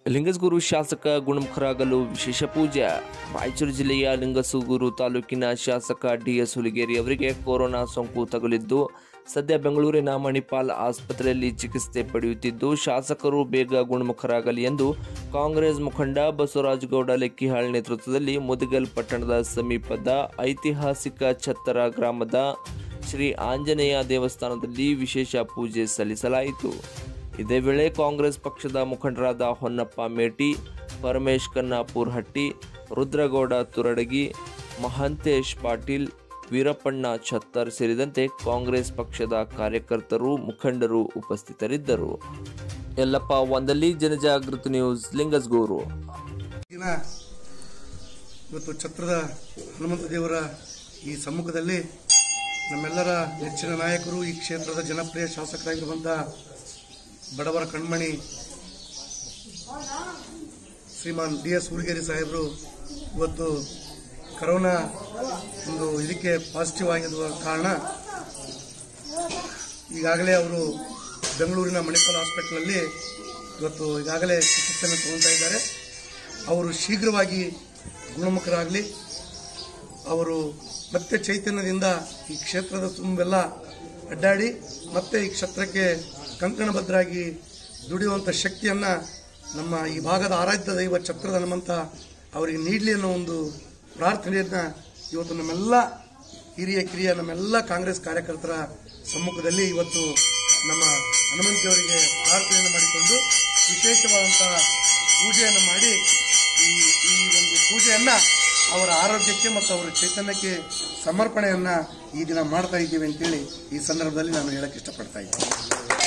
ಲಿಂಗಸಗೂರು ಶಾಸಕ ಗುಣಮುಖರಾಗಲು ವಿಶೇಷ ಪೂಜೆ. ರಾಯಚೂರು ಜಿಲ್ಲೆಯ ಲಿಂಗಸಗೂರು ತಾಲೂಕಿನ ಶಾಸಕ ಡಿಎಸ್ ಹುಲಿಗೇರಿ ಅವರಿಗೆ ಕೊರೋನಾ ಸೋಂಕು ತಗುಲಿದ್ದು ಸದ್ಯ ಬೆಂಗಳೂರಿನ ಮಣಿಪಾಲ್ ಆಸ್ಪತ್ರೆಯಲ್ಲಿ ಚಿಕಿತ್ಸೆ ಪಡೆಯುತ್ತಿದ್ದು ಶಾಸಕರು ಬೇಗ ಗುಣಮುಖರಾಗಲಿ ಎಂದು ಕಾಂಗ್ರೆಸ್ ಮುಖಂಡ ಬಸವರಾಜ ಗೌಡ ಲೆಕ್ಕಿಹಾಳ್ ನೇತೃತ್ವದಲ್ಲಿ ಮುದಗಲ್ ಪಟ್ಟಣದ ಸಮೀಪದ ಐತಿಹಾಸಿಕ ಛತ್ತರ ಗ್ರಾಮದ ಶ್ರೀ ಆಂಜನೇಯ ದೇವಸ್ಥಾನದಲ್ಲಿ ವಿಶೇಷ ಪೂಜೆ ಸಲ್ಲಿಸಲಾಯಿತು. ಇದೇ ವೇಳೆ ಕಾಂಗ್ರೆಸ್ ಪಕ್ಷದ ಮುಖಂಡರಾದ ಹೊನ್ನಪ್ಪ ಮೇಟಿ, ಪರಮೇಶ್ ಕನ್ನಾಪುರಹಟ್ಟಿ, ರುದ್ರಗೌಡ ತುರಡಗಿ, ಮಹಂತೇಶ್ ಪಾಟೀಲ್, ವೀರಪ್ಪಣ್ಣ ಛತ್ತರ್ ಸೇರಿದಂತೆ ಕಾಂಗ್ರೆಸ್ ಪಕ್ಷದ ಕಾರ್ಯಕರ್ತರು, ಮುಖಂಡರು ಉಪಸ್ಥಿತರಿದ್ದರು. ಯಲ್ಲಪ್ಪ ಒಂದಲ್ಲಿ, ಜನಜಾಗೃತಿ ನ್ಯೂಸ್, ಲಿಂಗಸಗೂರು. ಇವತ್ತು ಛತ್ರದ ಹನುಮಂತ ದೇವರ ಈ ಸಮ್ಮುಖದಲ್ಲಿ ನಮ್ಮೆಲ್ಲರ ನೆಚ್ಚಿನ ನಾಯಕರು, ಈ ಕ್ಷೇತ್ರದ ಜನಪ್ರಿಯ ಶಾಸಕರಾಗಿರುವಂತಹ ಬಡವರ ಕಣ್ಮಣಿ ಶ್ರೀಮಾನ್ ಡಿಎಸ್ ಹುಲಿಗೇರಿ ಸಾಹೇಬರು ಇವತ್ತು ಕರೋನಾ ಒಂದು ಇದಕ್ಕೆ ಪಾಸಿಟಿವ್ ಆಗಿರುವ ಕಾರಣ ಈಗಾಗಲೇ ಅವರು ಬೆಂಗಳೂರಿನ ಮಣಿಪಾಲ್ ಹಾಸ್ಪಿಟಲಲ್ಲಿ ಇವತ್ತು ಈಗಾಗಲೇ ಚಿಕಿತ್ಸೆಯನ್ನು ತಗೊಳ್ತಾ ಇದ್ದಾರೆ. ಅವರು ಶೀಘ್ರವಾಗಿ ಗುಣಮುಖರಾಗಲಿ, ಅವರು ಮತ್ತೆ ಚೈತನ್ಯದಿಂದ ಈ ಕ್ಷೇತ್ರದ ತುಂಬೆಲ್ಲ ಅಡ್ಡಾಡಿ ಮತ್ತೆ ಈ ಕ್ಷೇತ್ರಕ್ಕೆ ಕಂಕಣಬದ್ಧರಾಗಿ ದುಡಿಯುವಂಥ ಶಕ್ತಿಯನ್ನು ನಮ್ಮ ಈ ಭಾಗದ ಆರಾಧ್ಯ ದೈವ ಛತ್ರದ ಹನುಮಂತ ಅವರಿಗೆ ನೀಡಲಿ ಅನ್ನೋ ಒಂದು ಪ್ರಾರ್ಥನೆಯನ್ನು ಇವತ್ತು ನಮ್ಮೆಲ್ಲ ಹಿರಿಯ ಕಿರಿಯ ನಮ್ಮೆಲ್ಲ ಕಾಂಗ್ರೆಸ್ ಕಾರ್ಯಕರ್ತರ ಸಮ್ಮುಖದಲ್ಲಿ ಇವತ್ತು ನಮ್ಮ ಹನುಮಂತವರಿಗೆ ಪ್ರಾರ್ಥನೆಯನ್ನು ಮಾಡಿಕೊಂಡು ವಿಶೇಷವಾದಂತಹ ಪೂಜೆಯನ್ನು ಮಾಡಿ ಈ ಒಂದು ಪೂಜೆಯನ್ನು ಅವರ ಆರೋಗ್ಯಕ್ಕೆ ಮತ್ತು ಅವರ ಚೈತನ್ಯಕ್ಕೆ ಸಮರ್ಪಣೆಯನ್ನು ಈ ದಿನ ಮಾಡ್ತಾ ಇದ್ದೀವಿ ಅಂತೇಳಿ ಈ ಸಂದರ್ಭದಲ್ಲಿ ನಾನು ಹೇಳಕ್ಕೆ ಇಷ್ಟಪಡ್ತಾ ಇದ್ದೀನಿ.